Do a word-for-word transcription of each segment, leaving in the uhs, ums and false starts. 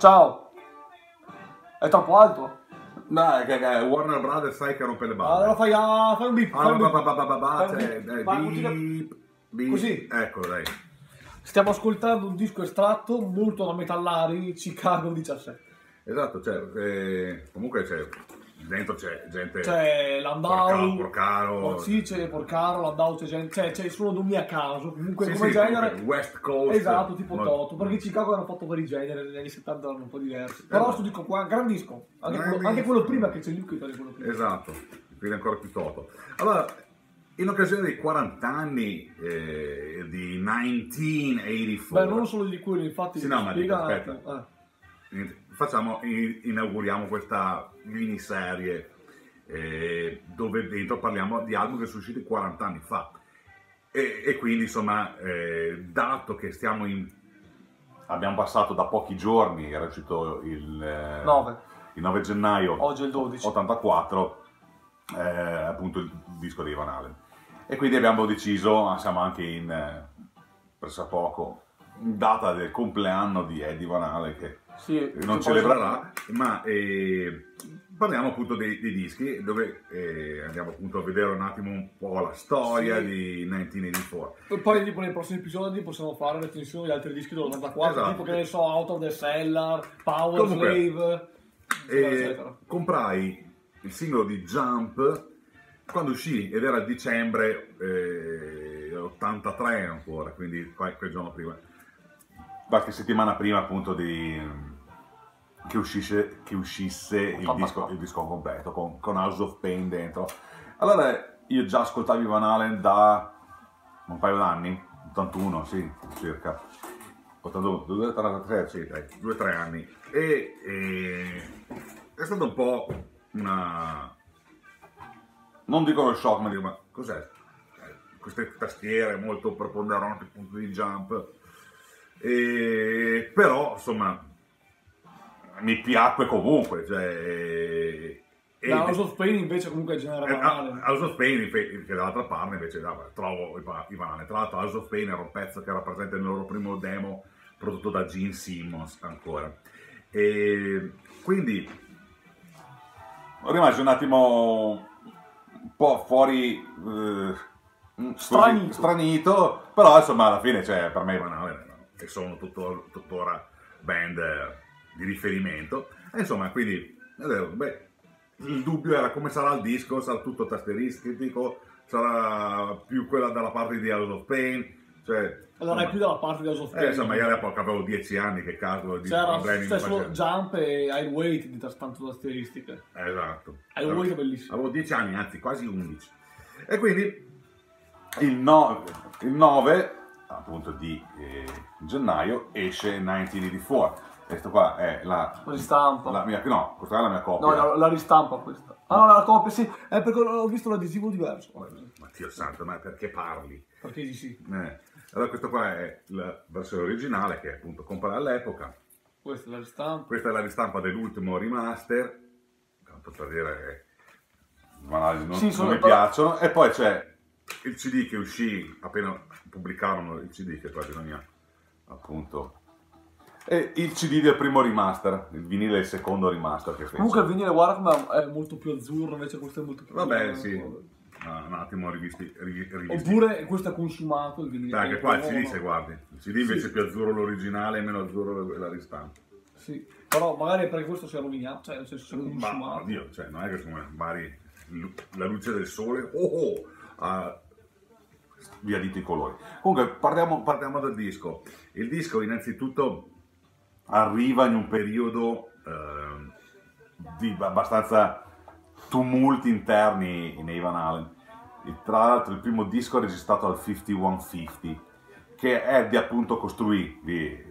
Ciao. È troppo alto? Dai, che, che Warner Brothers sai che rompe le balle. Allora fai, ah, fai un beep. Fai un beep. Beep. Così. Ecco, dai. Stiamo ascoltando un disco estratto molto da metallari, Chicago diciassette. Esatto, cioè, eh, comunque c'è, dentro c'è gente... C'è Landau, Porcaro, oh, sì, c'è Porcaro, Landau, c'è gente, c'è, c'è solo nomi a caso, comunque sì, come sì, genere... comunque, West Coast... Esatto, tipo molto... Toto, perché Chicago hanno fatto vari generi, negli anni settanta erano un po' diversi. Però questo disco qua, gran disco, anche, gran quello, disco. anche quello prima che c'è Luke, quello prima. Esatto, quindi ancora più Toto. Allora, in occasione dei quaranta anni eh, di millenovecentottantaquattro... Beh, non solo di quello, infatti... Sì, no, ma dico, spiega, aspetta. Eh. Facciamo, inauguriamo questa miniserie eh, dove dentro parliamo di album che sono usciti quaranta anni fa e, e quindi insomma eh, dato che stiamo in abbiamo passato da pochi giorni, era uscito il, eh, nove. il nove gennaio, Oggi è il dodici ottantaquattro, eh, appunto il disco di Van Halen, e quindi abbiamo deciso, siamo anche in eh, pressappoco in data del compleanno di Eddie Van Halen che sì, non celebrerà, ma eh, parliamo appunto dei, dei dischi dove eh, andiamo appunto a vedere un attimo un po' la storia sì. di millenovecentottantaquattro. E poi tipo, nei prossimi episodi possiamo fare recensioni di altri dischi dell'ottantaquattro, Esatto. tipo che ne so, Out of the Cellar, Power Comunque, Slave, eccetera, eh, eccetera. Comprai il singolo di Jump quando uscì ed era dicembre eh, ottantatré ancora, quindi qualche giorno prima. Qualche settimana prima appunto di, che uscisse, che uscisse il, disco, il disco completo con, con House of Pain dentro. Allora io già ascoltavo Van Halen da un paio d'anni, ottantuno sì, circa, ottantuno, due, ottantatré, sì, dai, due o tre anni, e, e è stato un po' una, non dico lo shock, ma dico, ma cos'è? Queste tastiere molto preponderanti appunto di Jump. E, però insomma mi piacque comunque, cioè, e House of Pain invece comunque genera Van Halen. House of Pain che dall'altra parte invece no, trovo i Van Halen. Tra l'altro House of Pain era un pezzo che era presente nel loro primo demo prodotto da Gene Simmons ancora, e quindi rimasi un attimo un po' fuori eh, stranito. Così, stranito, però insomma alla fine cioè, per me Van Halen che sono tutto, tuttora band eh, di riferimento, e insomma quindi beh, il dubbio era come sarà il disco, sarà tutto tasteristico, sarà più quella dalla parte di House of Pain, cioè, allora insomma, è più dalla parte di House of Pain. Eh, insomma io all'epoca avevo dieci anni, che caso di c'era problemi solo Jump e I Wait di tanto tasteristiche. Esatto. I Wait è bellissimo. Avevo dieci anni, anzi quasi undici. E quindi il nove appunto di eh, gennaio esce millenovecentottantaquattro. Questo qua è la ristampa. La mia, no, questa è la mia copia. No, la, la ristampa questa. Ah no, la copia sì, è perché ho visto l'adesivo diverso. Ma Dio santo, ma perché parli? Perché sì sì. Eh. Allora questa qua è la versione originale che appunto comprai all'epoca. Questa è la ristampa. Questa è la ristampa dell'ultimo remaster. Tanto per dire che non, sì, non mi però... piacciono. E poi c'è il C D che uscì appena pubblicarono il C D, che poi bisogna appunto, e il C D del primo remaster, il vinile del secondo remaster che comunque il vinile guarda è molto più azzurro, invece questo è molto più vabbè più... sì no, un attimo rivisti, rivisti. Oppure questo è consumato il vinile. Dai, che qua il C D se guardi il C D invece sì. è più azzurro l'originale e meno azzurro la ristampa. Sì, però magari perché questo si è rovinato, cioè nel senso si è consumato. Ma oddio, cioè non è che come magari la luce del sole oh oh ha via di i colori. Comunque parliamo, parliamo del disco. Il disco innanzitutto arriva in un periodo eh, di abbastanza tumulti interni nei Van Halen. E tra l'altro il primo disco è registrato al cinquantuno cinquanta, che Eddie appunto costruì lì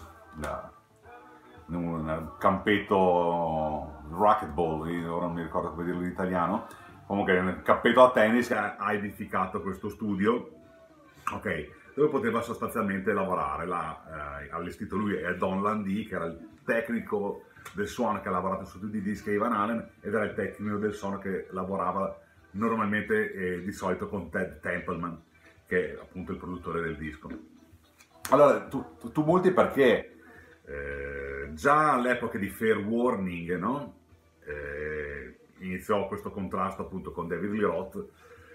in un campetto racquetball, ora non mi ricordo come dirlo in italiano, comunque nel campetto a tennis ha edificato questo studio, ok, dove poteva sostanzialmente lavorare. L'ha eh, allestito lui e Don Landry, che era il tecnico del suono che ha lavorato su tutti i dischi di Van Halen, ed era il tecnico del suono che lavorava normalmente eh, di solito con Ted Templeman, che è appunto il produttore del disco. Allora, tu, tu, tu molti perché Eh, già all'epoca di Fair Warning, no? Eh, iniziò questo contrasto appunto con David Lee Roth,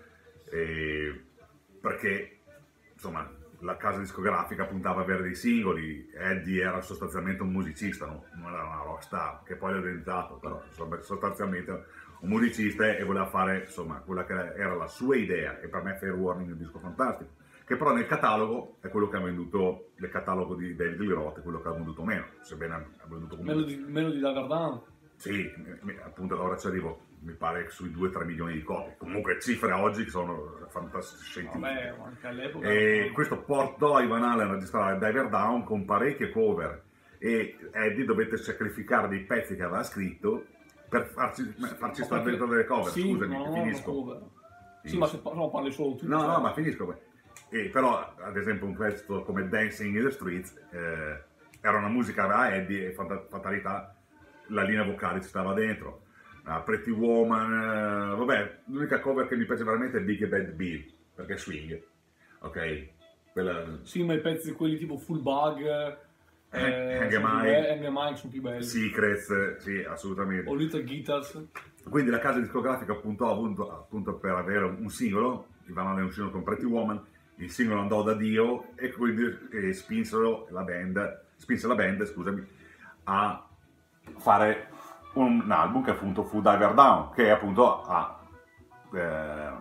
eh, perché insomma la casa discografica puntava a avere dei singoli, Eddie era sostanzialmente un musicista, no? Non era una rockstar, che poi l'ha diventato, però insomma, sostanzialmente un musicista e voleva fare insomma quella che era la sua idea, e per me Fair Warning è un disco fantastico, che però nel catalogo è quello che ha venduto, nel catalogo di David Lee Roth è quello che ha venduto meno, sebbene ha venduto comunque. Meno di, meno di Daverdam. Sì, appunto ora ci arrivo, mi pare sui due tre milioni di copie, comunque cifre oggi che sono fantastiche. Vabbè, anche all'epoca. E questo portò Ivan Halen a registrare Diver Down con parecchie cover, e Eddie dovette sacrificare dei pezzi che aveva scritto per farci, farci stare dentro delle cover. Sì, Scusami, no, finisco. Cover. finisco. Sì, ma se no, parli solo tu. No, cioè. no, ma finisco. E però, ad esempio, un pezzo come Dancing in the Streets eh, era una musica da Eddie e fat- fatalità la linea vocale ci stava dentro. Uh, Pretty Woman, uh, vabbè, l'unica cover che mi piace veramente è Big Bad Bill, perché è swing, ok? Quella... Sì, ma i pezzi quelli tipo Full Bug, eh, Hang sono Am più I, be- Hang Am I sono più belli. Secrets, sì, assolutamente. O Little Guitars. Quindi la casa discografica puntò appunto, appunto per avere un singolo, Ivan Halen uscito con Pretty Woman, il singolo andò da Dio e quindi eh, spinsero la band, spinse la band, scusami, a fare un, un album che appunto fu Diver Down, che appunto ha eh,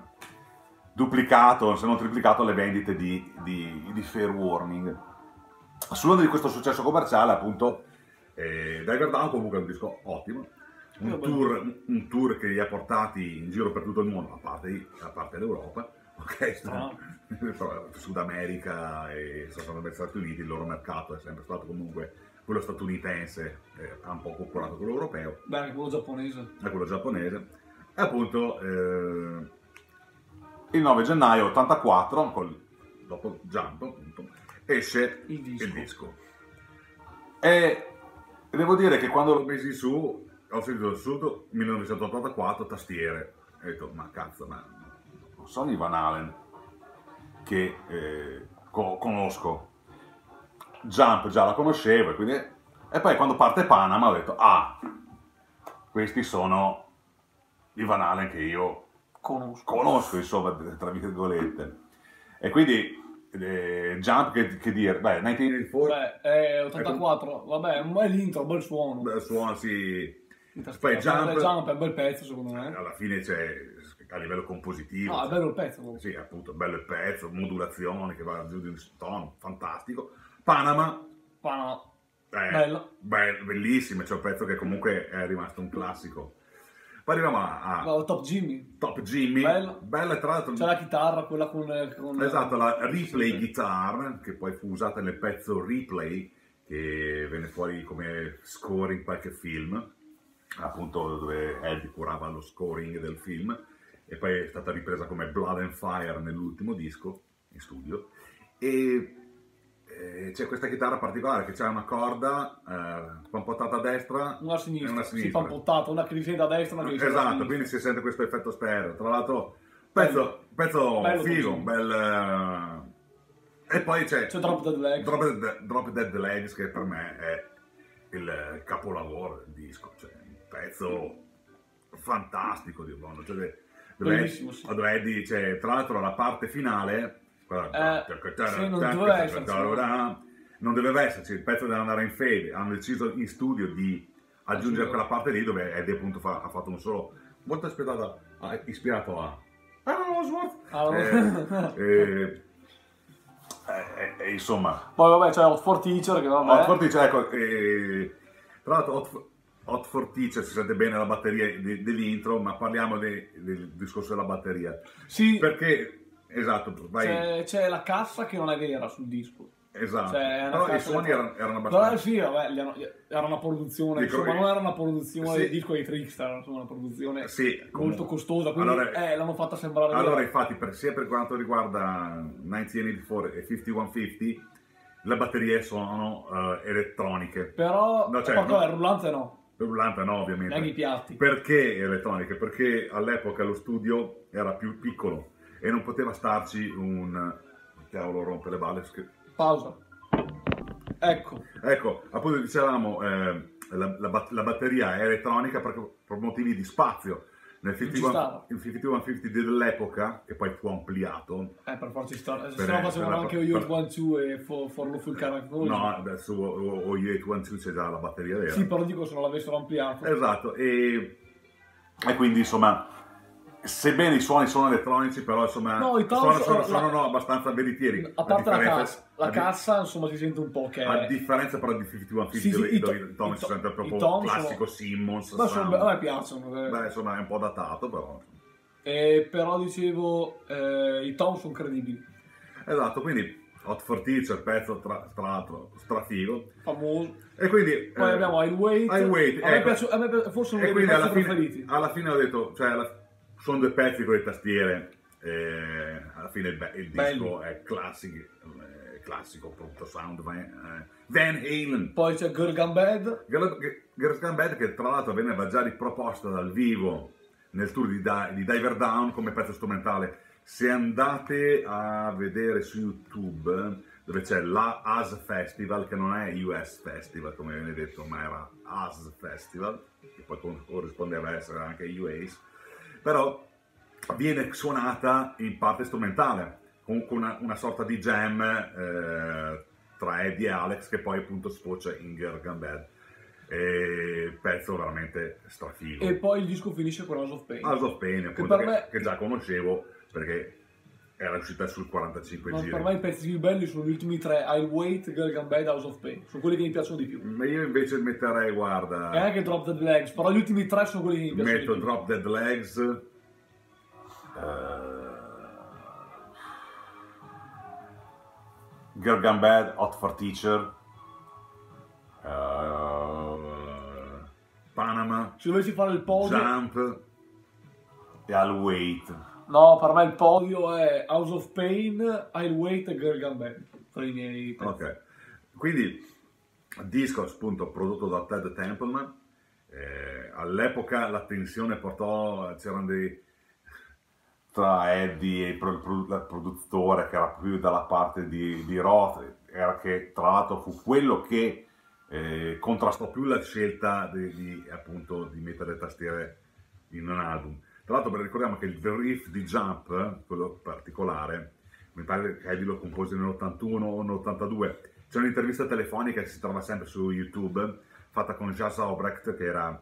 duplicato, se non triplicato, le vendite di, di, di Fair Warning. Sull'onda di questo successo commerciale, appunto, eh, Diver Down comunque è un disco ottimo, un tour, un tour che li ha portati in giro per tutto il mondo, a parte, a parte l'Europa, ok? Ah. Sud America e sono negli Stati Uniti, il loro mercato è sempre stato comunque quello statunitense, eh, ha un po' coccolato quello europeo. Beh, anche quello giapponese. E quello giapponese. E appunto eh, il nove gennaio ottantaquattro, col, dopo Jump, appunto, esce Il disco. il disco. E devo dire che quando l'ho messo su, ho sentito su millenovecentottantaquattro, tastiere, e ho detto, ma cazzo, ma non sono Ivan Halen che eh, co- conosco. Jump già la conoscevo, e, quindi... e poi quando parte Panama ho detto, ah, questi sono i Van Halen che io Conosco. conosco, insomma, tra virgolette. E quindi eh, Jump, che, che dire, beh, millenovecentoottantaquattro, Beh, è ottantaquattro, vabbè, un bel intro, un bel suono. beh, suona sì. Poi Poi Jump... Jump, Jump è un bel pezzo, secondo me. alla fine c'è, a livello compositivo, No, è cioè, bello il pezzo. comunque. sì, appunto, bello il pezzo, modulazione che va giù di un tono, fantastico. Panama, Ma no, eh, bello. be- bellissimo, c'è un pezzo che comunque è rimasto un classico. Poi arriviamo a, a No, Top Jimmy. Top Jimmy, Bello. bella, tra l'altro. C'è la chitarra, quella con... con Esatto, la replay guitar, che poi fu usata nel pezzo Replay, che venne fuori come score in qualche film, appunto dove Eddie curava lo scoring del film, e poi è stata ripresa come Blood and Fire nell'ultimo disco in studio. E eh, c'è questa chitarra particolare che c'ha una corda eh, pampotata a destra Una a sinistra, e una a sì, sinistra. pampottata, una che risente a destra, una che risente a Esatto, sinistra. quindi si sente questo effetto stereo. Tra l'altro, pezzo, pezzo Bello figo, così. bel... eh, E poi c'è C'è Drop Dead Legs. Drop Dead, Drop Dead Legs, che per me è il capolavoro del disco, cioè un pezzo fantastico di buono. Cioè, dove, Bellissimo, sì. dove Eddie, cioè, tra l'altro la parte finale, quella- Eh, sì, non doveva esserci. non doveva esserci, il pezzo deve andare in fade. Hanno deciso in studio di aggiungere quella parte lì dove Eddie appunto fa- ha fatto un solo molto ispirato a, ispirato a Alan Osworth. Ah, Eh, eh, eh, eh, insomma, Poi vabbè c'è Hot for Teacher che vabbè. Hot for Teacher, ecco, eh, tra l'altro Hot for, Hot for Teacher si sente bene la batteria de- dell'intro, ma parliamo de- del discorso della batteria. Sì, Perché, esatto, vai, c'è, c'è la cassa che non è vera sul disco. esatto, Cioè, è una però i cassa suoni che- erano, erano Però abbastanza... sì, vabbè, gli hanno- era una produzione, Dico, insomma, eh, non era una produzione sì. del disco dei Trickster, era insomma una produzione Sì, molto comunque. costosa, quindi Allora- eh, l'hanno fatta sembrare Allora, vera. infatti, per, sia per quanto riguarda millenovecentoottantaquattro e cinquantunocentocinquanta, le batterie sono eh, elettroniche. Però, No, cioè, porca, no. vabbè, rullante no, Rullante no, ovviamente. neanche i piatti. Perché elettroniche? Perché all'epoca lo studio era più piccolo e non poteva starci un... Cavolo, rompe le balle. sch- Pausa. Ecco. Ecco, appunto dicevamo, eh, la, la, bat- la batteria è elettronica perché per motivi di spazio. Nel Non ci cinquantuno stava. il cinquantacinquecentocinquanta dell'epoca, che poi fu ampliato, Eh, per forza ci sta. Se Per- no facevano per- anche per- io il One Two e for, forlo full character. no, adesso o, o gli ottocentoquarantacinque c'è già la batteria vera. Sì, però dico se non l'avessero ampliato. Esatto, e, e quindi insomma, sebbene i suoni sono elettronici, però insomma, No, i tom sono, sono- sono, sono la- abbastanza veritieri. A parte la differenza- cassa, la a di- cassa insomma si sente un po' che A è... differenza però di cinquantuno Sì, sì, dove, i dove to- il tom i si to- sente i proprio tom classico sono- Simmons. Ma sono sound. be- a me piacciono. eh. Beh, insomma, è un po' datato, però. Eh, però dicevo, eh, i tom sono credibili. Esatto, quindi Hot for Teacher, pezzo tra, tra l'altro strafigo. Famoso. E quindi... Poi eh, abbiamo Highweight. Highweight, A me ecco. piace, a me piace- forse uno E dei miei quindi pezzi alla fine, preferiti. alla fine ho detto, cioè, alla- sono due pezzi con le tastiere, eh, alla fine il, be- il disco Belli. è classico, eh, classico, appunto, sound Van, eh, Van Halen. Poi c'è Girl Gone Bad. Girls Gone Bad, che tra l'altro veniva già riproposta dal vivo nel tour di, Di- di Diver Down come pezzo strumentale. Se andate a vedere su YouTube, dove c'è la A S Festival, che non è U S Festival come viene detto, ma era A S Festival, che poi con- corrispondeva a essere anche U A S, però viene suonata in parte strumentale, con con una, una sorta di jam eh, tra Eddie e Alex, che poi appunto sfocia in Girl Gone Bad. E pezzo veramente strafigo. E poi il disco finisce con House of Pain. House of Pain, appunto, per che, me- che già conoscevo perché era uscita sul quarantacinque Ma giri. per me i pezzi più belli sono gli ultimi tre: Highweight, Girl Gone Bad, House of Pain. Sono quelli che mi piacciono di più. Ma io invece metterei, guarda, E anche Drop Dead Legs, però gli ultimi tre sono quelli che mi piacciono metto di più. Drop Dead Legs, eh, Girl Gone Bad, Hot for Teacher, eh, Panama, Se dovessi fare il podio... Jump e I'll Wait. No, per me il podio è House of Pain, Highweight e Girl Gone Bad. Sono i miei pezzi. Ok, quindi disco appunto prodotto da Ted Templeman. Eh, all'epoca la tensione portò, c'erano dei tra Eddie e il, pro- pro- il produttore che era più dalla parte di, di Roth, era che tra l'altro fu quello che eh, contrastò più la scelta di, di, appunto di mettere le tastiere in un album. Tra l'altro ricordiamo che il riff di Jump, quello particolare, mi pare che Eddie lo compose nell'ottantuno o nell'ottantadue. C'è un'intervista telefonica che si trova sempre su YouTube, fatta con Jas Obrecht, che era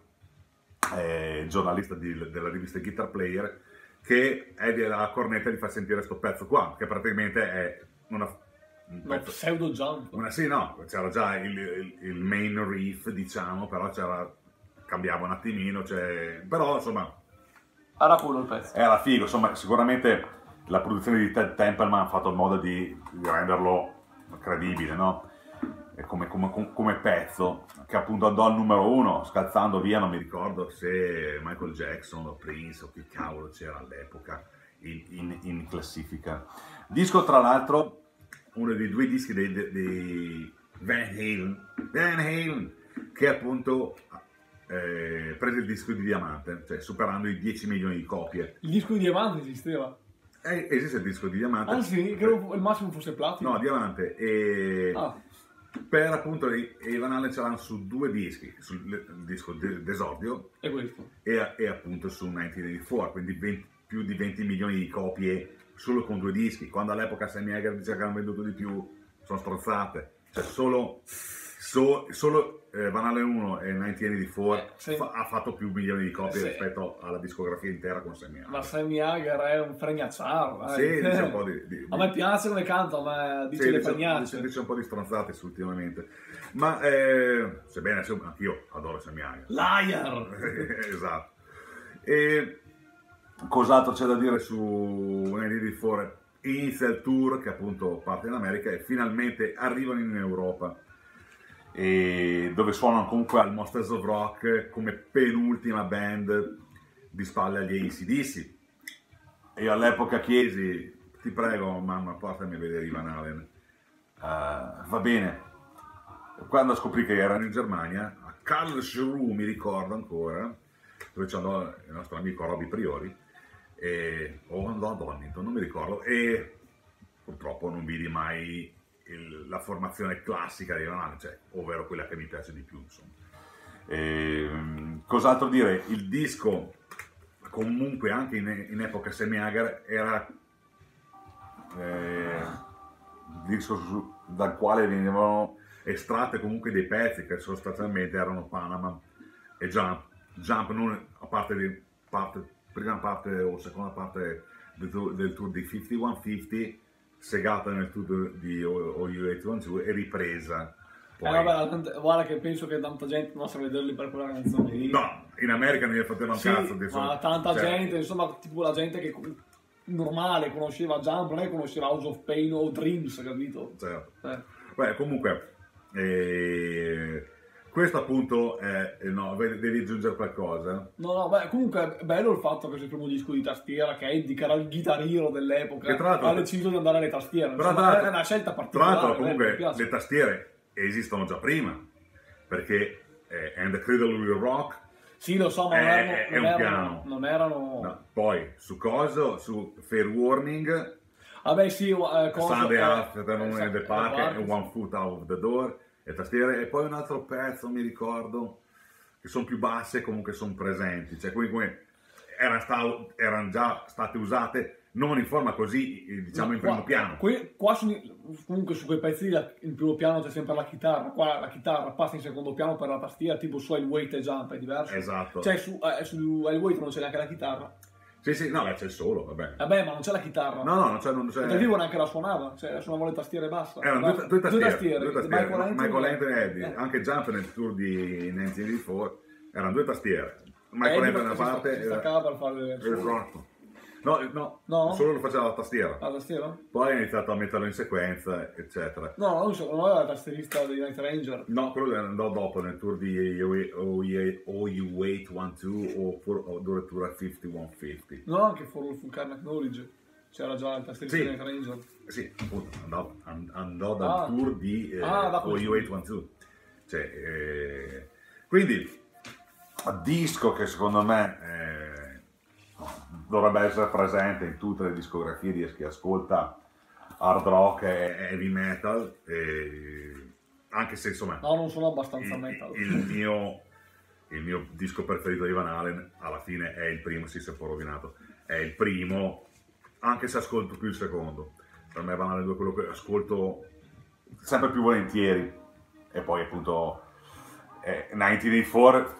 eh, giornalista di- della rivista Guitar Player, che Eddie alla cornetta gli fa sentire questo pezzo qua, che praticamente è una, un No, pezzo... pseudo jump. Una, sì, no, c'era già il, il- il main riff, diciamo, però c'era, cambiava un attimino, cioè, però insomma Era quello il pezzo. era figo, insomma, sicuramente la produzione di Ted Templeman ha fatto in modo di, di renderlo credibile, no? E come, come- com- come pezzo, che appunto andò al numero uno, scalzando via, non mi ricordo se Michael Jackson o Prince o che cavolo c'era all'epoca in, in- in classifica. Disco, tra l'altro, uno dei due dischi dei, dei- dei Van Halen, Van Halen, che appunto eh, prese il disco di diamante, cioè superando i dieci milioni di copie. Il disco di diamante esisteva. Eh, esiste il disco di diamante? Ah sì, credo il massimo fosse platino. No, diamante. E Ah, per appunto i i Van Halen c'erano su due dischi, sul il disco de- d'esordio è questo. e, e appunto su millenovettantaquattro, quindi venti più di venti milioni di copie solo con due dischi. Quando all'epoca Sammy Hagar diceva che hanno venduto di più, sono strozzate. Cioè solo, so- solo eh, Van Halen uno e millenovettantaquattro Eh, sì. fa- ha fatto più milioni di copie Sì. rispetto alla discografia intera con Sammy Hagar. Ma Sammy Hagar è un fregnacciaro. dai. Sì, dice un po' di... di- A me piace come canta, ma dice Sì, le dice, fregnacce. dice- dice un po' di stronzate ultimamente, ma eh, sebbene sì, anch'io adoro Sammy Hagar. Liar! Esatto. E cos'altro c'è da dire su millenovettantaquattro? Inizia il tour che appunto parte in America e finalmente arrivano in Europa, e dove suonano comunque al Monsters of Rock come penultima band di spalle agli A C D C. E io all'epoca chiesi: ti prego mamma, portami a vedere i Van Halen. "Ah, va bene." Quando scoprì che erano in Germania, a Karlsruhe, mi ricordo ancora, dove c'è il nostro amico Robby Priori, e, o andò a Donington, non mi ricordo, e purtroppo non vidi mai il- la formazione classica dei Van Halen, cioè, ovvero quella che mi piace di più, insomma. Ehm, cos'altro dire? Il disco, comunque, anche in, in epoca semi-hagar, era eh, il disco su- dal quale venivano estratte comunque dei pezzi che sostanzialmente erano Panama e Jump. Jump non a parte di parte, prima parte o seconda parte del tour, del tour di cinquantacinque, segata nel tour di O U ottantadue e ripresa poi. Eh, vabbè, tante- guarda che penso che tanta gente non sa vederli per quella canzone lì. No, in America non gli facevano un Sì, cazzo di ma tanta cioè, gente, insomma, tipo la gente che con- normale conosceva Jump, non è che conosceva House of Pain o Dreams, capito? certo. Eh. Beh, comunque eh, questo appunto è eh, no, ve- devi aggiungere qualcosa. No, no, beh, comunque è bello il fatto che sia il primo disco di tastiera, che Eddie, che era il chitarrino dell'epoca, E tra l'altro- ha deciso di andare alle tastiere. Però Insomma, tra l'altro- è una scelta Tra particolare. l'altro eh, mi comunque piace. le tastiere esistono già prima, perché eh, And the Cradle Will Rock, Sì, lo so, ma non è- erano... è non un erano, piano. non erano... no, poi su coso, su Fair Warning, Vabbè, sì, eh, cosa... Sunday eh, Afternoon esatto, in the eh, Park guarda, e One Foot Out of the Door, le tastiere, e poi un altro pezzo, mi ricordo, che sono più basse, comunque sono presenti, cioè comunque erano, sta- erano già state usate non in forma così, eh, diciamo, in qua- primo piano. qui- qua sono- comunque su quei pezzi lì la- in primo piano c'è sempre la chitarra, qua la chitarra passa in secondo piano per la tastiera, tipo su Weight e Jump è diverso. Esatto. Cioè su, eh, su Weight non c'è neanche la chitarra. Sì, sì, no, beh, c'è il solo, vabbè. Vabbè, ma non c'è la chitarra. No, no, non c'è... Non c'è... E dal vivo neanche la suonava, cioè suonava le tastiere e basta. Erano Basta. due, due tastiere, tastiere, due tastiere. Michael Anthony, Michael Anthony e Eddie. eh. Anche Jump nel tour di millenovecentoottantaquattro erano due tastiere. Michael Eddie Anthony da una si sta- parte si e staccava per fare il solo. esatto. No, no, No? solo lo faceva la tastiera. La tastiera? Poi ha iniziato a metterlo in sequenza, eccetera. No, non so, non era la tastierista di Night Ranger. No, quello andò dopo nel tour di O U ottantadue o for- o addirittura cinquantacinque. No, anche For All Full Carnage Knowledge. C'era già il tastierista Sì. di Night Ranger. Sì, appunto, andò, and- andò dal Ah. tour di eh, Ah, da O U quel- ottantadue. Cioè, eh, quindi, un disco che secondo me eh, dovrebbe essere presente in tutte le discografie di chi ascolta hard rock e heavy metal, eh, anche se insomma No, non sono abbastanza il, metal. il mio, il mio disco preferito di Van Halen alla fine è il primo, sì, si è un po' rovinato, è il primo, anche se ascolto più il secondo. Per me Van Halen due è quello che ascolto sempre più volentieri. E poi appunto eh, millenovecentoottantaquattro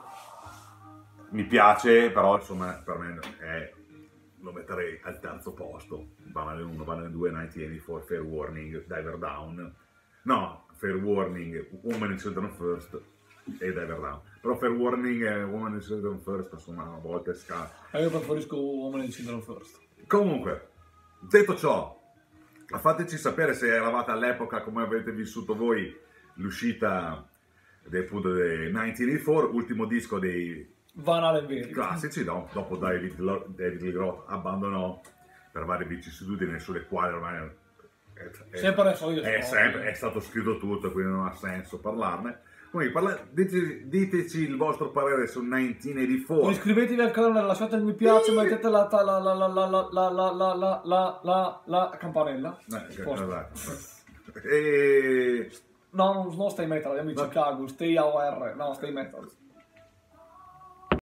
mi piace, però insomma per me è, lo metterei al terzo posto. Van Halen uno, Van Halen due, millenovecentoottantaquattro, Fair Warning, Diver Down. No, Fair Warning, Woman in Children First e Diver Down. Però Fair Warning e Woman in Children First insomma a volte sca. Eh, io preferisco Woman in Children First. Comunque, detto ciò, fateci sapere se eravate all'epoca, come avete vissuto voi l'uscita del, appunto, del millenovecentoottantaquattro, ultimo disco dei Van Halen veri. classici, no? Dopo David, Lo- David Lee Roth abbandonò per varie vicissitudini sulle quali ormai è, è- Sempre le solite è, storie. sempre- è stato scritto tutto, quindi non ha senso parlarne. Quindi parla- diteci, diteci il vostro parere su millenovecentoottantaquattro. Iscrivetevi al canale, lasciate il mi piace, mettete la, la, la, la, la, la, la, la, la, la, la, la, la, la campanella. Eh, Posto. esatto. E No, non, non Stay Metal, andiamo in No. Chicago, Stay A O R, no, Stay Metal.